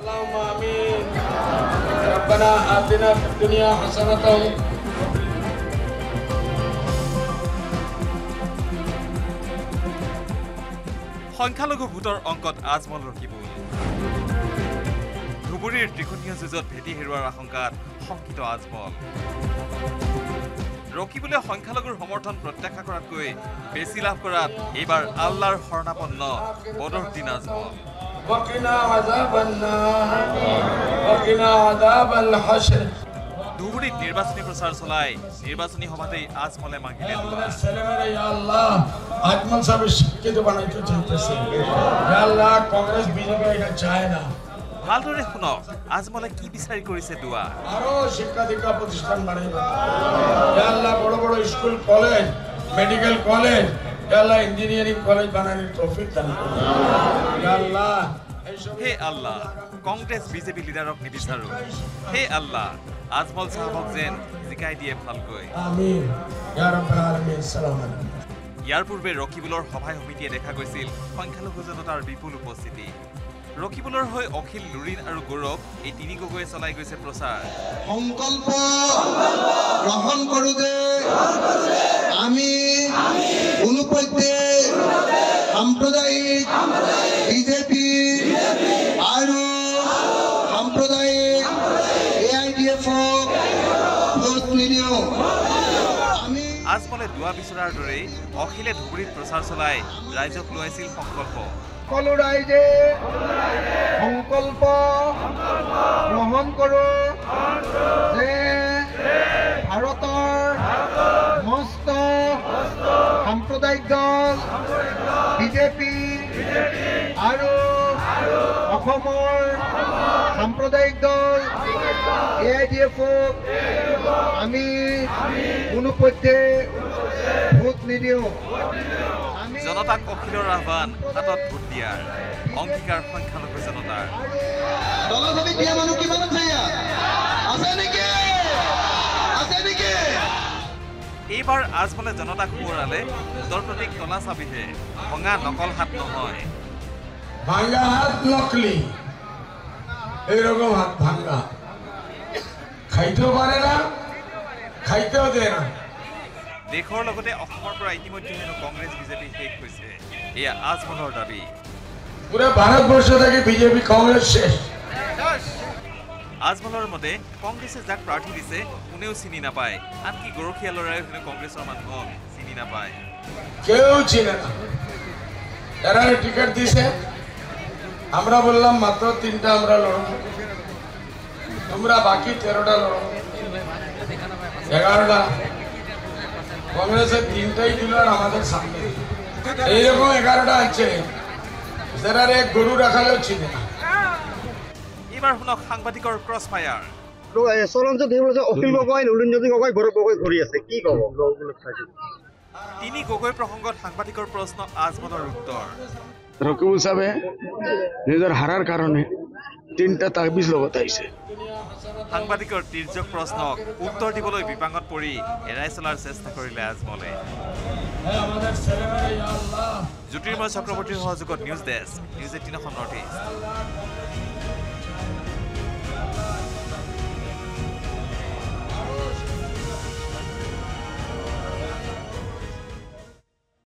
اللهم آمين ربنا آتنا في الدنيا حسنة সংখ্যালঘু ভোটৰ অংকত আজমল ৰকিবুল ধুবুৰীৰ ত্ৰিকোণীয় যুঁজত ভেটি হেৰুৱাৰ আশংকাত শংকিত আজমল ৰকিবুলে সংখ্যালঘুৰ সমৰ্থন প্ৰত্যাখ্যান কৰাতকৈ বেছি লাভ কৰাত এইবাৰ আল্লাহৰ শৰণাপন্ন বদৰুদ্দিন আজমল ধুবুৰীত নিৰ্বাচনী প্ৰচাৰ চলাই নিৰ্বাচনী সভাতেই আজমলে মাগিলে আজমল সাহেব শিক্ষিত বানাইতে চাইতেছে আল্লাহ কংগ্রেস বিজেপি এটা চায় না ভালদৰে শুনক আজমলে কি বিচাৰি কৰিছে দুৱা আরো শিক্ষা দীক্ষা প্রতিষ্ঠান বানাইবা আল্লাহ বড় বড় স্কুল কলেজ মেডিকেল কলেজ আল্লাহ ইঞ্জিনিয়ারিং কলেজ বানানোর তৌফিক দান করুন আল্লাহ হে আল্লাহ কংগ্ৰেছ বিজেপি লিডাৰক নিবিচাৰো হে আল্লাহ আজমল সাহেবক যেন জিকাই দিয়ে ভালকৈ আমিন ইয়া রাব্বাল আলামিন সালাম আলাইকুম ইয়াৰ পূৰ্বে ৰকিবুলৰ সভাই সমিতিয়ে দেখা গৈছিল সংখ্যালঘু জনতাৰ বিপুল উপস্থিতি ৰকিবুলৰ হৈ অখিল লুৰিন আৰু গৌৰৱ এই তিনি গগৈয়ে চলাই গৈছে প্ৰচাৰ সংকল্প গ্ৰহণ কৰো যে আমি অনুপত্যে সাম্প্ৰদায়িক বিজেপি আৰু সাম্প্ৰদায়িক AIDF ভোট নিদিওঁ আজমলে দুৱা বিচৰাৰ দৰেই অখিলে ধুবুৰীত প্ৰচাৰ চলাই ৰাইজক লোৱাইছিল সংকল্প সকলো ৰাইজে সংকল্প গ্ৰহণ কৰোঁ যে ভাৰতৰ সমস্ত সাম্প্ৰদায়িক দল বিজেপি আৰু অসমৰ সাম্প্ৰদায়িক দল AIDF আমি কোনোপধ্যে ভোট নিদিওঁ জনতাক অখিলৰ আহ্বান হাতত ভোট দিয়াৰ অংগীকাৰ সংখ্যালঘু জনতাৰ এইবাৰ আজমলে জনতাক সোঁৱৰালে ভোটৰ প্ৰতীক তলা চাবিহে ভঙা নকল হাত নহয় ভাঙা হাত নকলি এইরকম হাত ভাঙা খাইতেও পারে না খাইতেও দেয় না দেশৰ লগতে অসমৰ পৰা ইতিমধ্যে হেনো কংগ্ৰেছ বিজেপি শেষ হৈছে এয়া আজমলৰ দাবী পুরো ভারতবর্ষ থেকে বিজেপি কংগ্রেস শেষ আজমলৰ মতে কংগ্ৰেছে যাক প্ৰাৰ্থী দিছে কোনেও চিনি নাপায় আনকি গৰখীয়া ল'ৰাই হেনো কংগ্ৰেছৰ মানুহক চিনি নাপায় কেউ চিনে না এরা টিকিট দিছে আমরা বললাম মাত্র 3টা আমরা লড়ব তোমরা বাকি 13টা লড়ব 11টা কংগ্রেসের 3টাই দিল আর আমাদের সামনে এইরকম 11টা আছে যারা গরু রাখালেও চিনে না এবাৰ শুনক সাংবাদিকৰ ক্ৰছ ফায়াৰ চলঞ্চত অখিল গগৈ লুৰিণজ্যোতি গগৈ গৌৰৱ গগৈ ঘূৰি আছে কি ক'ব তিনি গগৈ প্ৰসংগত সাংবাদিকৰ প্ৰশ্ন আজমলৰ উত্তৰ রকিবুল সাহেবে নিজের হারার কারণে 3টা তাবিজ লগত আইছে সাংবাদিকৰ তিৰ্যক প্ৰশ্নক উত্তৰ দিবলৈ বিপাঙত পৰি এৰাই চলাৰ চেষ্টা কৰিলে আজমলে জ্যোতিৰ্ময় চক্ৰৱৰ্তীৰ সহযোগত news desk news 18 north east